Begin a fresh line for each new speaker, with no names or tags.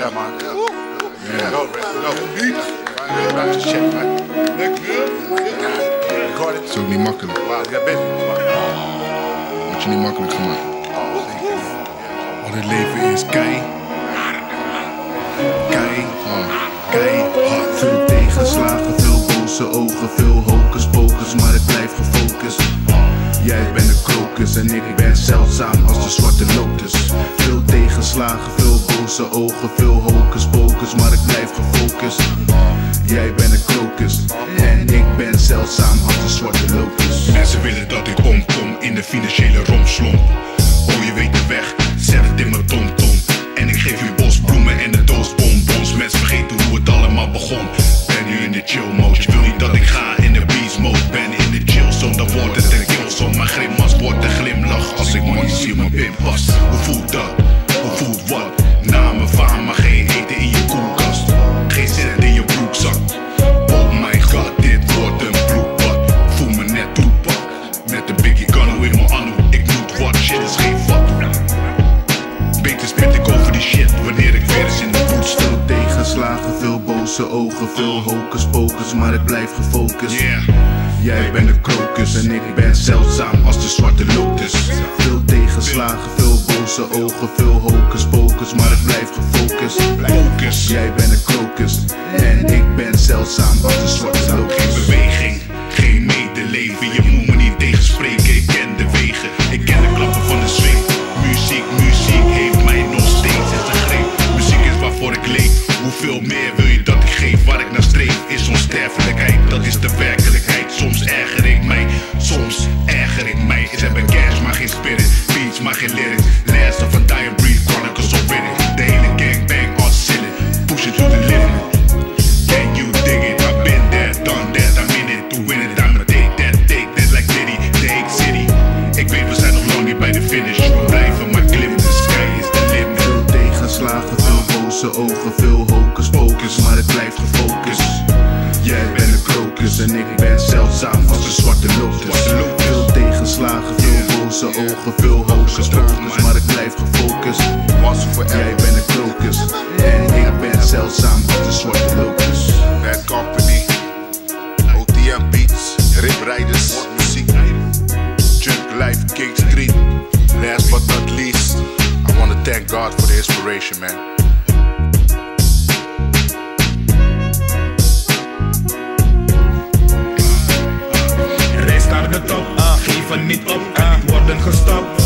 Ja, man. Ja, go, check, man.
Het is ook niet makkelijk. Wordt je niet makkelijk gemaakt. Want het leven is keihard. Veel tegenslagen, veel boze ogen, veel hocus pocus, maar ik blijf gefocust. Jij bent een krokus en ik ben zeldzaam als de zwarte lotus. Veel tegenslagen, veel boze ogen, veel hocus pocus, maar ik blijf gefocust. Jij bent een krokus en ik ben zeldzaam als de zwarte lotus.
Mensen willen dat ik omkom in de financiële romslomp. Oh, je weet de weg, zet het in mijn tomtom. En ik geef je bosbloemen en een doos bonbons. Mensen vergeten hoe het allemaal begon. Ben nu in de chill mode. Je wil niet dat ik ga in de beast mode. Ben in de chill zone, dan wordt het een killzone. Maar grimas wordt een glimlach als ik money zie op mijn pinpas. Hoe voelt dat? Hoe voelt wat? Namen vaan, maar geen eten in je koelkast. Geen cent in je broekzak. Oh my god, dit wordt een bloedbad. Voel me net toepak. Met de biggie gun in mijn anu. Ik moet wat, shit is geen vat. Beter spit ik over die shit wanneer ik weer eens in de voet sta.
Veel tegenslagen, veel boze ogen, veel hocus pocus, maar ik blijf gefocust. Jij bent een krokus en ik ben zeldzaam als de zwarte lotus. Veel tegenslagen, veel boze ogen, veel hocus pocus, maar ik blijf gefocust. Jij bent een krokus en ik ben zeldzaam als de zwarte lotus.
Geen beweging, geen medeleven, je moet me niet tegenspreken, ik ken de wegen. Ik ken de klappen van de swing. Muziek heeft mij nog steeds in zijn greep. Muziek is waarvoor ik leef. Hoeveel meer wil je dat ik geef? Waar ik naar streef is onsterfelijkheid. Dat is de werkelijkheid. Soms erger ik mij. Ze hebben cash maar geen spirit. Beats maar geen lyrics. Last of a dying breed, chronicles of Reddit. De hele gangbang all silly. Push it to the limit. Can you dig it? I've been there, done that. I'm in it to win it. I'ma take that like Diddy. Take City. Ik weet we zijn nog lang niet bij de finish. We blijven maar klimmen. The sky is the limit.
Veel tegenslagen, veel boze ogen, veel hocus pocus, maar ik blijf gefocust. Jij bent een krokus en ik ben zeldzaam als de zwarte lotus. Veel tegenslagen, veel boze ogen, veel hocus pocus, maar ik blijf gefocust. Jij bent een krokus en ik ben zeldzaam als de zwarte lotus.
Bad Company, OTM Beatz, Rip Riders, muziek, Junk Life, King Street. Last but not least, I want to thank God for the inspiration, man.
Reis naar de top, geef er niet op, kan niet worden gestopt.